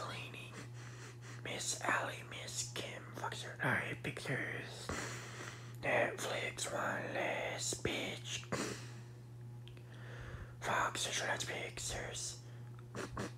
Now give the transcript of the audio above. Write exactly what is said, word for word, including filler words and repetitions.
cleaning. Miss Allie, Miss Kim, Fox Night Pictures. Netflix, one less bitch. Fox Night Pictures.